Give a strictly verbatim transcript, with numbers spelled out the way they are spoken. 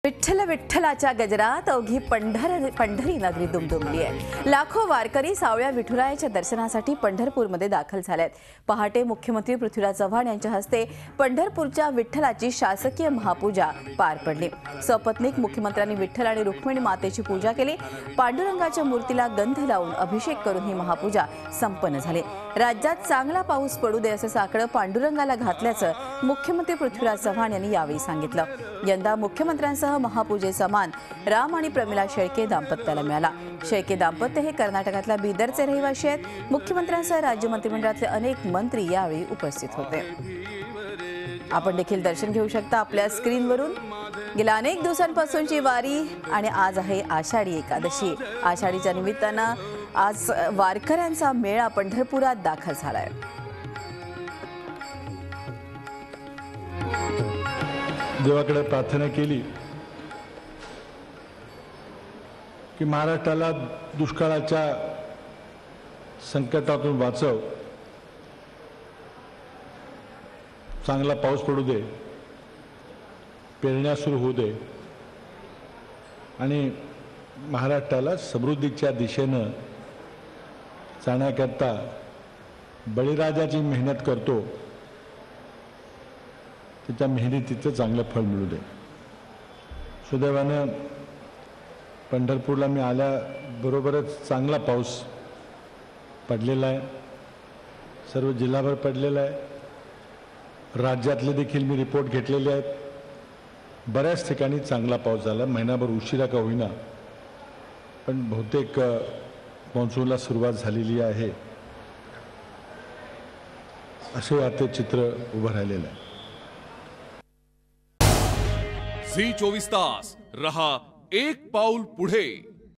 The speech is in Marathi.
विठ्ठल विठ्ठलाच्या गजरात अवघी पंढर पंढरी नगरी दुमदुमली आहे। लाखो वारकरी सावळ्या विठुरायाच्या दर्शनासाठी पंढरपूरमध्ये दाखल झालेत। पहाटे मुख्यमंत्री पृथ्वीराज चव्हाण यांच्या हस्ते पंढरपूरच्या विठ्ठलाची शासकीय महापूजा पार पडली। सपत्नीक मुख्यमंत्र्यांनी विठ्ठल आणि रुक्मिणी मातेची पूजा केली। पांडुरंगाच्या मूर्तीला गंध लावून अभिषेक करून ही महापूजा संपन्न झाली। राज्यात चांगला पाऊस पडू दे असे साकडं पांडुरंगाला घातल्याचं मुख्यमंत्री पृथ्वीराज चव्हाण यांनी यावेळी सांगितलं। यंदा मुख्यमंत्र्यांसह महापूजेचा मान राम आणि प्रमिला शेळके दाम्पत्याला मिळाला। शेळके दाम्पत्य हे कर्नाटकातल्या बीदरचे रहिवासी आहेत। मुख्यमंत्र्यांसह राज्य मंत्रिमंडळातले अनेक मंत्री यावेळी उपस्थित होते। आपण देखील दर्शन घेऊ शकता आपल्या स्क्रीनवरून। गेल्या अनेक दिवसांपासूनची वारी आणि आज आहे आषाढी एकादशी। आषाढीच्या निमित्तानं आज वारकऱ्यांचा मेळा पंढरपुरात दाखल झालाय। देवाकडे प्रार्थना केली की महाराष्ट्राला दुष्काळाच्या संकटातून वाचव, चांगला पाऊस पडू दे, पेरण्या सुरू होऊ दे आणि महाराष्ट्राला समृद्धीच्या दिशेनं जाण्याकरता बळीराजाची मेहनत करतो, त्याच्या मेहनतीचं चांगलं फळ मिळू दे। सुदैवानं पंढरपूरला मी आल्याबरोबरच चांगला पाऊस पडलेला आहे, सर्व जिल्हाभर पडलेला आहे। राज्यातले देखील मी रिपोर्ट घेतलेले आहेत। बऱ्याच ठिकाणी चांगला पाऊस झाला, महिनाभर उशिरा का होईना पण बहुतेक मॉन्सूनला सुरुवात झालेली आहे असे आता चित्र उभं राहिलेलं आहे। झी चोवीस तास रहा एक पाऊल पुढे।